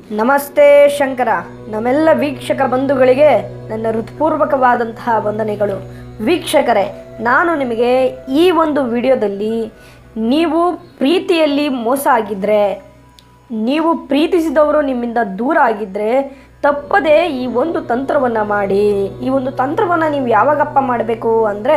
ನಮಸ್ತೆ ಶಂಕರ. ನಮ್ಮೆಲ್ಲ ವೀಕ್ಷಕ ಬಂಧುಗಳಿಗೆ ನನ್ನ ಹೃತ್ಪೂರ್ವಕವಾದಂತಹ ವಂದನೆಗಳು. ವೀಕ್ಷಕರೇ, ನಾನು ನಿಮಗೆ ಈ ಒಂದು ವಿಡಿಯೋದಲ್ಲಿ ನೀವು ಪ್ರೀತಿಯಲ್ಲಿ ಮೋಸ ಆಗಿದ್ದರೆ, ನೀವು ಪ್ರೀತಿಸಿದವರು ನಿಮ್ಮಿಂದ ದೂರ ಆಗಿದ್ದರೆ ತಪ್ಪದೆ ಈ ಒಂದು ತಂತ್ರವನ್ನು ಮಾಡಿ. ಈ ಒಂದು ತಂತ್ರವನ್ನು ನೀವು ಯಾವಾಗಪ್ಪ ಮಾಡಬೇಕು ಅಂದರೆ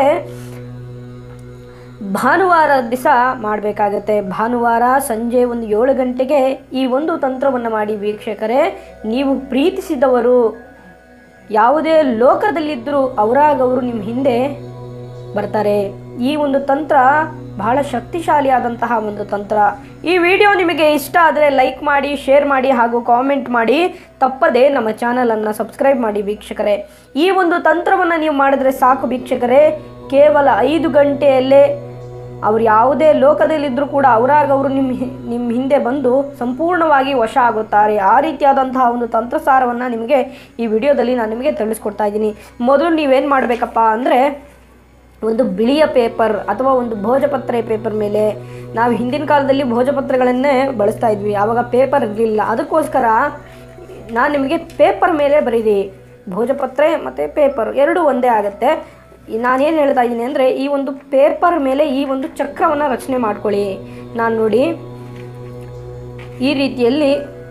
ಭಾನುವಾರ ದಿವಸ ಮಾಡಬೇಕಾಗತ್ತೆ. ಭಾನುವಾರ ಸಂಜೆ ಒಂದು 7 ಗಂಟೆಗೆ ಈ ಒಂದು ತಂತ್ರವನ್ನು ಮಾಡಿ. ವೀಕ್ಷಕರೇ, ನೀವು ಪ್ರೀತಿಸಿದವರು ಯಾವುದೇ ಲೋಕದಲ್ಲಿದ್ದರೂ ಅವರಾಗವರು ನಿಮ್ಮ ಹಿಂದೆ ಬರ್ತಾರೆ. ಈ ಒಂದು ತಂತ್ರ ಬಹಳ ಶಕ್ತಿಶಾಲಿಯಾದಂತಹ ಒಂದು ತಂತ್ರ. ಈ ವಿಡಿಯೋ ನಿಮಗೆ ಇಷ್ಟ ಆದರೆ ಲೈಕ್ ಮಾಡಿ, ಶೇರ್ ಮಾಡಿ ಹಾಗೂ ಕಾಮೆಂಟ್ ಮಾಡಿ. ತಪ್ಪದೆ ನಮ್ಮ ಚಾನಲನ್ನು ಸಬ್ಸ್ಕ್ರೈಬ್ ಮಾಡಿ. ವೀಕ್ಷಕರೇ, ಈ ಒಂದು ತಂತ್ರವನ್ನು ನೀವು ಮಾಡಿದ್ರೆ ಸಾಕು ವೀಕ್ಷಕರೇ. ಕೇವಲ 5 ಗಂಟೆಯಲ್ಲೇ ಅವರು ಯಾವುದೇ ಲೋಕದಲ್ಲಿದ್ದರೂ ಕೂಡ ಅವರಾಗವರು ನಿಮ್ಮ ಹಿಂದೆ ಬಂದು ಸಂಪೂರ್ಣವಾಗಿ ವಶ ಆಗುತ್ತಾರೆ. ಆ ರೀತಿಯಾದಂತಹ ಒಂದು ತಂತ್ರಸಾರವನ್ನು ನಿಮಗೆ ಈ ವಿಡಿಯೋದಲ್ಲಿ ನಾನು ನಿಮಗೆ ತಿಳಿಸ್ಕೊಡ್ತಾ ಇದ್ದೀನಿ. ಮೊದಲು ನೀವೇನು ಮಾಡಬೇಕಪ್ಪ ಅಂದರೆ, ಒಂದು ಬಿಳಿಯ ಪೇಪರ್ ಅಥವಾ ಒಂದು ಭೋಜಪತ್ರೆ ಪೇಪರ್ ಮೇಲೆ, ನಾವು ಹಿಂದಿನ ಕಾಲದಲ್ಲಿ ಭೋಜಪತ್ರೆಗಳನ್ನೇ ಬಳಸ್ತಾ ಇದ್ವಿ, ಆವಾಗ ಪೇಪರ್ ಇರಲಿಲ್ಲ. ಅದಕ್ಕೋಸ್ಕರ ನಾನು ನಿಮಗೆ ಪೇಪರ್ ಮೇಲೆ ಬರೀರಿ. ಭೋಜಪತ್ರೆ ಮತ್ತು ಪೇಪರ್ ಎರಡೂ ಒಂದೇ ಆಗುತ್ತೆ. ನಾನೇನು ಹೇಳ್ತಾ ಇದ್ದೀನಿ ಅಂದರೆ, ಈ ಒಂದು ಪೇಪರ್ ಮೇಲೆ ಈ ಒಂದು ಚಕ್ರವನ್ನು ರಚನೆ ಮಾಡ್ಕೊಳ್ಳಿ. ನಾನು ನೋಡಿ ಈ ರೀತಿಯಲ್ಲಿ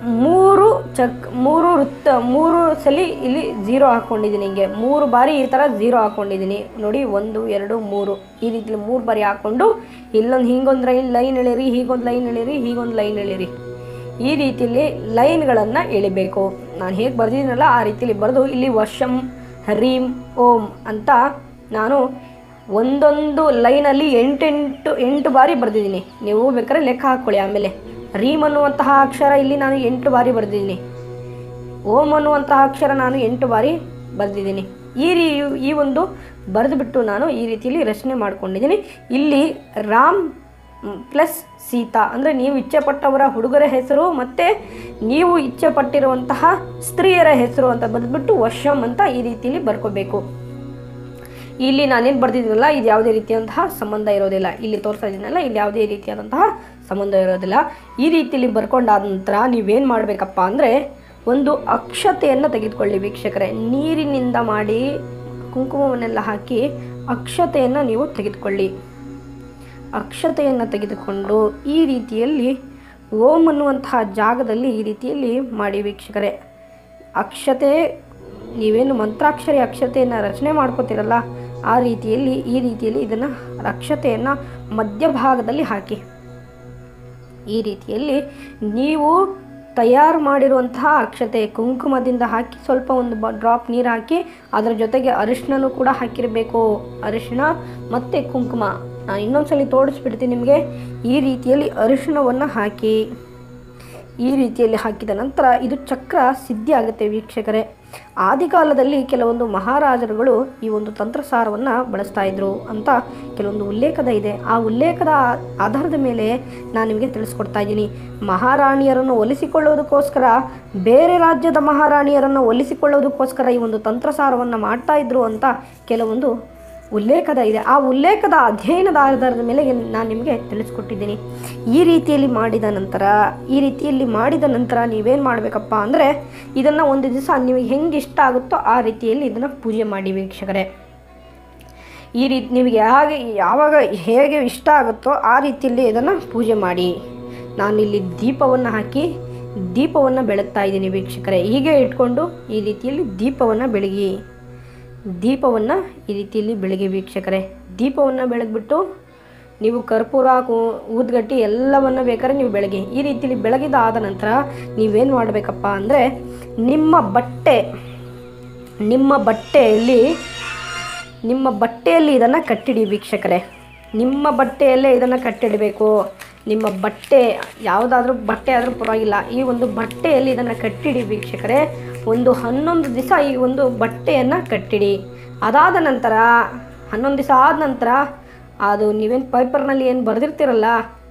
ಮೂರು ಸಲ ಇಲ್ಲಿ 0 ಹಾಕ್ಕೊಂಡಿದ್ದೀನಿ. ಹಿಂಗೆ 3 ಬಾರಿ ಈ ಥರ 0 ಹಾಕ್ಕೊಂಡಿದ್ದೀನಿ ನೋಡಿ. 1 2 3 ಈ ರೀತಿಯಲ್ಲಿ 3 ಬಾರಿ ಹಾಕ್ಕೊಂಡು ಇಲ್ಲೊಂದು ಹಿಂಗೊಂದು ಲೈನ್ ಎಳೀರಿ, ಹೀಗೊಂದು ಲೈನ್ ಎಳೀರಿ, ಹೀಗೊಂದು ಲೈನ್ ಎಳೀರಿ. ಈ ರೀತಿಯಲ್ಲಿ ಲೈನ್ಗಳನ್ನು ಎಳಿಬೇಕು. ನಾನು ಹೇಗೆ ಬರೆದಿದ್ದೀನಲ್ಲ ಆ ರೀತಿಯಲ್ಲಿ ಬರೆದು ಇಲ್ಲಿ ವಶಂ ಹರೀಂ ಓಂ ಅಂತ ನಾನು ಒಂದೊಂದು ಲೈನಲ್ಲಿ 8 ಬಾರಿ ಬರೆದಿದ್ದೀನಿ. ನೀವು ಬೇಕಾದ್ರೆ ಲೆಕ್ಕ ಹಾಕ್ಕೊಳ್ಳಿ. ಆಮೇಲೆ ರೀಮ್ ಅನ್ನುವಂತಹ ಅಕ್ಷರ ಇಲ್ಲಿ ನಾನು 8 ಬಾರಿ ಬರೆದಿದ್ದೀನಿ. ಓಂ ಅನ್ನುವಂತಹ ಅಕ್ಷರ ನಾನು 8 ಬಾರಿ ಬರೆದಿದ್ದೀನಿ. ಈ ಒಂದು ಬರೆದುಬಿಟ್ಟು ನಾನು ಈ ರೀತಿಯಲ್ಲಿ ರಚನೆ ಮಾಡ್ಕೊಂಡಿದ್ದೀನಿ. ಇಲ್ಲಿ ರಾಮ್ ಪ್ಲಸ್ ಸೀತಾ ಅಂದರೆ ನೀವು ಇಚ್ಛೆಪಟ್ಟವರ ಹುಡುಗರ ಹೆಸರು ಮತ್ತು ನೀವು ಇಚ್ಛೆಪಟ್ಟಿರುವಂತಹ ಸ್ತ್ರೀಯರ ಹೆಸರು ಅಂತ ಬರೆದ್ಬಿಟ್ಟು ವಶಂ ಅಂತ ಈ ರೀತಿಯಲ್ಲಿ ಬರ್ಕೋಬೇಕು. ಇಲ್ಲಿ ನಾನೇನು ಬರ್ದಿದ್ದೀನಲ್ಲ ಇದು ಯಾವುದೇ ರೀತಿಯಾದಂತಹ ಸಂಬಂಧ ಇರೋದಿಲ್ಲ. ಇಲ್ಲಿ ತೋರಿಸ್ತಾ ಇದ್ದೀನಲ್ಲ ಇಲ್ಲಿ ಯಾವುದೇ ರೀತಿಯಾದಂತಹ ಸಂಬಂಧ ಇರೋದಿಲ್ಲ. ಈ ರೀತಿಯಲ್ಲಿ ಬರ್ಕೊಂಡಾದ ನಂತರ ನೀವೇನು ಮಾಡಬೇಕಪ್ಪ ಅಂದರೆ, ಒಂದು ಅಕ್ಷತೆಯನ್ನು ತೆಗೆದುಕೊಳ್ಳಿ. ವೀಕ್ಷಕರೇ, ನೀರಿನಿಂದ ಮಾಡಿ ಕುಂಕುಮವನ್ನೆಲ್ಲ ಹಾಕಿ ಅಕ್ಷತೆಯನ್ನು ನೀವು ತೆಗೆದುಕೊಳ್ಳಿ. ಅಕ್ಷತೆಯನ್ನು ತೆಗೆದುಕೊಂಡು ಈ ರೀತಿಯಲ್ಲಿ ಓಂ ಅನ್ನುವಂತಹ ಜಾಗದಲ್ಲಿ ಈ ರೀತಿಯಲ್ಲಿ ಮಾಡಿ. ವೀಕ್ಷಕರೇ, ಅಕ್ಷತೆ ನೀವೇನು ಮಂತ್ರಾಕ್ಷರಿ ಅಕ್ಷತೆಯನ್ನು ರಚನೆ ಮಾಡ್ಕೋತೀರಲ್ಲ ಆ ರೀತಿಯಲ್ಲಿ ಈ ರೀತಿಯಲ್ಲಿ ಇದನ್ನು ಅಕ್ಷತೆಯನ್ನು ಮಧ್ಯಭಾಗದಲ್ಲಿ ಹಾಕಿ. ಈ ರೀತಿಯಲ್ಲಿ ನೀವು ತಯಾರು ಮಾಡಿರುವಂತಹ ಅಕ್ಷತೆ ಕುಂಕುಮದಿಂದ ಹಾಕಿ ಸ್ವಲ್ಪ ಒಂದು ಡ್ರಾಪ್ ನೀರು ಹಾಕಿ ಅದರ ಜೊತೆಗೆ ಅರಿಶಿಣನೂ ಕೂಡ ಹಾಕಿರಬೇಕು. ಅರಿಶಿಣ ಮತ್ತು ಕುಂಕುಮ ನಾನು ಇನ್ನೊಂದ್ಸಲಿ ತೋರಿಸ್ಬಿಡ್ತೀನಿ ನಿಮಗೆ. ಈ ರೀತಿಯಲ್ಲಿ ಅರಿಶಿಣವನ್ನು ಹಾಕಿ ಈ ರೀತಿಯಲ್ಲಿ ಹಾಕಿದ ನಂತರ ಇದು ಚಕ್ರ ಸಿದ್ಧಿ ಆಗುತ್ತೆ. ವೀಕ್ಷಕರೇ, ಆದಿಕಾಲದಲ್ಲಿ ಕೆಲವೊಂದು ಮಹಾರಾಜರುಗಳು ಈ ಒಂದು ತಂತ್ರಸಾರವನ್ನು ಬಳಸ್ತಾ ಇದ್ರು ಅಂತ ಕೆಲವೊಂದು ಉಲ್ಲೇಖದ ಇದೆ. ಆ ಉಲ್ಲೇಖದ ಆಧಾರದ ಮೇಲೆ ನಾನು ನಿಮಗೆ ತಿಳಿಸ್ಕೊಡ್ತಾ ಇದ್ದೀನಿ. ಮಹಾರಾಣಿಯರನ್ನು ಒಲಿಸಿಕೊಳ್ಳೋದಕ್ಕೋಸ್ಕರ, ಬೇರೆ ರಾಜ್ಯದ ಮಹಾರಾಣಿಯರನ್ನು ಒಲಿಸಿಕೊಳ್ಳೋದಕ್ಕೋಸ್ಕರ ಈ ಒಂದು ತಂತ್ರಸಾರವನ್ನು ಮಾಡ್ತಾ ಇದ್ರು ಅಂತ ಕೆಲವೊಂದು ಉಲ್ಲೇಖದ ಇದೆ. ಆ ಉಲ್ಲೇಖದ ಅಧ್ಯಯನದ ಆಧಾರದ ಮೇಲೆ ನಾನು ನಿಮಗೆ ತಿಳಿಸ್ಕೊಟ್ಟಿದ್ದೀನಿ. ಈ ರೀತಿಯಲ್ಲಿ ಮಾಡಿದ ನಂತರ ನೀವೇನು ಮಾಡಬೇಕಪ್ಪ ಅಂದರೆ, ಇದನ್ನು ಒಂದು ದಿವಸ ನಿಮಗೆ ಹೆಂಗೆ ಇಷ್ಟ ಆಗುತ್ತೋ ಆ ರೀತಿಯಲ್ಲಿ ಇದನ್ನು ಪೂಜೆ ಮಾಡಿ. ವೀಕ್ಷಕರೇ, ಈ ರೀತಿ ನಿಮಗೆ ಯಾವಾಗ ಹೇಗೆ ಇಷ್ಟ ಆಗುತ್ತೋ ಆ ರೀತಿಯಲ್ಲಿ ಇದನ್ನು ಪೂಜೆ ಮಾಡಿ. ನಾನಿಲ್ಲಿ ದೀಪವನ್ನು ಹಾಕಿ ದೀಪವನ್ನು ಬೆಳಗ್ತಾ ಇದ್ದೀನಿ. ವೀಕ್ಷಕರೇ, ಹೀಗೆ ಇಟ್ಕೊಂಡು ಈ ರೀತಿಯಲ್ಲಿ ದೀಪವನ್ನು ಬೆಳಗಿ. ದೀಪವನ್ನು ಈ ರೀತಿಯಲ್ಲಿ ಬೆಳಗ್ಗೆ. ವೀಕ್ಷಕರೇ, ದೀಪವನ್ನು ಬೆಳಗ್ಬಿಟ್ಟು ನೀವು ಕರ್ಪೂರ ಊದ್ಗಟ್ಟಿ ಎಲ್ಲವನ್ನು ಬೇಕಾದ್ರೆ ನೀವು ಬೆಳಗ್ಗೆ. ಈ ರೀತಿಯಲ್ಲಿ ಬೆಳಗಿದಾದ ನಂತರ ನೀವೇನು ಮಾಡಬೇಕಪ್ಪ ಅಂದರೆ, ನಿಮ್ಮ ಬಟ್ಟೆಯಲ್ಲಿ ಇದನ್ನು ಕಟ್ಟಿಡಿ. ವೀಕ್ಷಕರೇ, ನಿಮ್ಮ ಬಟ್ಟೆಯಲ್ಲೇ ಇದನ್ನು ಕಟ್ಟಿಡಬೇಕು. ನಿಮ್ಮ ಬಟ್ಟೆ ಯಾವುದಾದ್ರೂ ಬಟ್ಟೆ ಆದರೂ ಪರವಾಗಿಲ್ಲ, ಈ ಒಂದು ಬಟ್ಟೆಯಲ್ಲಿ ಇದನ್ನು ಕಟ್ಟಿಡಿ. ವೀಕ್ಷಕರೇ, ಒಂದು 11 ದಿವಸ ಈ ಒಂದು ಬಟ್ಟೆಯನ್ನು ಕಟ್ಟಿಡಿ. ಅದಾದ ನಂತರ 11 ದಿವಸ ಆದ ನಂತರ ಅದು ನೀವೇನು ಪೇಪರ್ನಲ್ಲಿ ಏನು ಬರೆದಿರ್ತೀರಲ್ಲ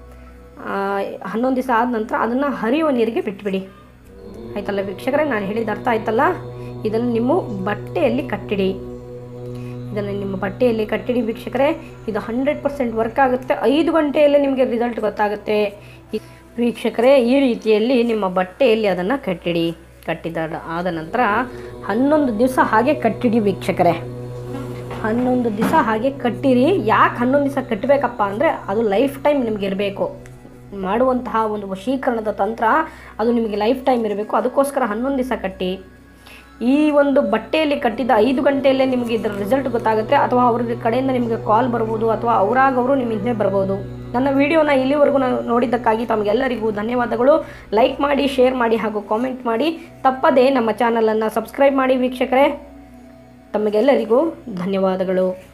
11 ದಿವಸ ಆದ ನಂತರ ಅದನ್ನು ಹರಿಯುವ ನೀರಿಗೆ ಬಿಟ್ಬಿಡಿ. ಆಯ್ತಲ್ಲ ವೀಕ್ಷಕರೇ, ನಾನು ಹೇಳಿದ ಅರ್ಥ ಆಯ್ತಲ್ಲ. ಇದನ್ನು ನಿಮ್ಮ ಬಟ್ಟೆಯಲ್ಲಿ ಕಟ್ಟಿಡಿ. ಇದನ್ನು ನಿಮ್ಮ ಬಟ್ಟೆಯಲ್ಲಿ ಕಟ್ಟಿಡಿ ವೀಕ್ಷಕರೇ. ಇದು 100% ವರ್ಕ್ ಆಗುತ್ತೆ. 5 ಗಂಟೆಯಲ್ಲೇ ನಿಮಗೆ ರಿಸಲ್ಟ್ ಗೊತ್ತಾಗುತ್ತೆ. ವೀಕ್ಷಕರೇ, ಈ ರೀತಿಯಲ್ಲಿ ನಿಮ್ಮ ಬಟ್ಟೆಯಲ್ಲಿ ಅದನ್ನು ಆದ ನಂತರ 11 ದಿವಸ ಹಾಗೆ ಕಟ್ಟಿಡಿ ವೀಕ್ಷಕರೇ. 11 ದಿವಸ ಹಾಗೆ ಕಟ್ಟಿರಿ. ಯಾಕೆ 11 ದಿವಸ ಕಟ್ಟಬೇಕಪ್ಪ ಅಂದರೆ ಅದು ಲೈಫ್ ಟೈಮ್ ನಿಮ್ಗೆ ಇರಬೇಕು. ಮಾಡುವಂತಹ ಒಂದು ವಶೀಕರಣದ ತಂತ್ರ ಅದು ನಿಮಗೆ ಲೈಫ್ ಟೈಮ್ ಇರಬೇಕು. ಅದಕ್ಕೋಸ್ಕರ 11 ದಿವಸ ಕಟ್ಟಿ. ಈ ಒಂದು ಬಟ್ಟೆಯಲ್ಲಿ ಕಟ್ಟಿದ 5 ಗಂಟೆಯಲ್ಲೇ ನಿಮಗೆ ಇದರ ರಿಸಲ್ಟ್ ಗೊತ್ತಾಗುತ್ತೆ, ಅಥವಾ ಅವ್ರ ಕಡೆಯಿಂದ ನಿಮಗೆ ಕಾಲ್ ಬರ್ಬೋದು, ಅಥವಾ ಅವರಾಗವರು ನಿಮ್ಮ ಹಿಂದೆ ಬರ್ಬೋದು. ನನ್ನ ವಿಡಿಯೋನ ಇಲ್ಲಿವರೆಗೂ ನೋಡಿದ್ದಕ್ಕಾಗಿ ತಮಗೆಲ್ಲರಿಗೂ ಧನ್ಯವಾದಗಳು. ಲೈಕ್ ಮಾಡಿ, ಶೇರ್ ಮಾಡಿ ಹಾಗೂ ಕಾಮೆಂಟ್ ಮಾಡಿ. ತಪ್ಪದೇ ನಮ್ಮ ಚಾನಲನ್ನು ಸಬ್ಸ್ಕ್ರೈಬ್ ಮಾಡಿ ವೀಕ್ಷಕರೇ. ತಮಗೆಲ್ಲರಿಗೂ ಧನ್ಯವಾದಗಳು.